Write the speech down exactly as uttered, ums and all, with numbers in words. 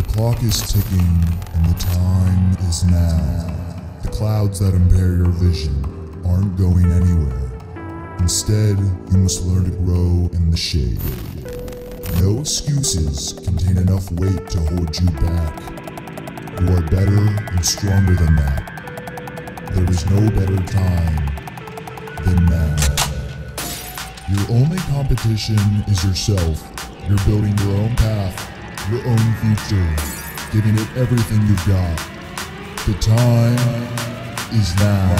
clock is ticking, and the time is now. The clouds that impair your vision aren't going anywhere. Instead, you must learn to grow in the shade. No excuses contain enough weight to hold you back. You are better and stronger than that. There is no better time than now. Your only competition is yourself. You're building your own path, your own future, giving it everything you've got. The time is now.